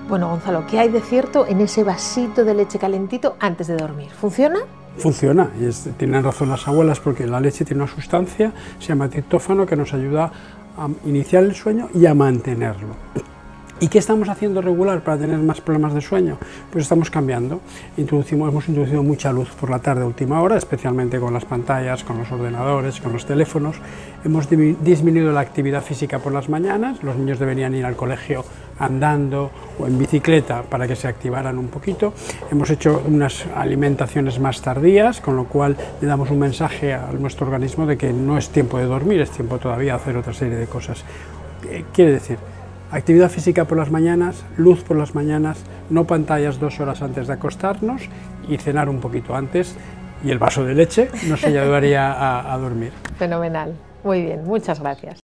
Bueno, Gonzalo, ¿qué hay de cierto en ese vasito de leche calentito antes de dormir? ¿Funciona? Funciona, y tienen razón las abuelas, porque la leche tiene una sustancia, se llama triptófano, que nos ayuda a iniciar el sueño y a mantenerlo. ¿Y qué estamos haciendo regular para tener más problemas de sueño? Pues estamos cambiando. Hemos introducido mucha luz por la tarde a última hora, especialmente con las pantallas, con los ordenadores, con los teléfonos. Hemos disminuido la actividad física por las mañanas. Los niños deberían ir al colegio andando o en bicicleta para que se activaran un poquito. Hemos hecho unas alimentaciones más tardías, con lo cual le damos un mensaje a nuestro organismo de que no es tiempo de dormir, es tiempo todavía de hacer otra serie de cosas. Quiere decir, actividad física por las mañanas, luz por las mañanas, no pantallas 2 horas antes de acostarnos y cenar un poquito antes, y el vaso de leche nos ayudaría a dormir. Fenomenal. Muy bien, muchas gracias.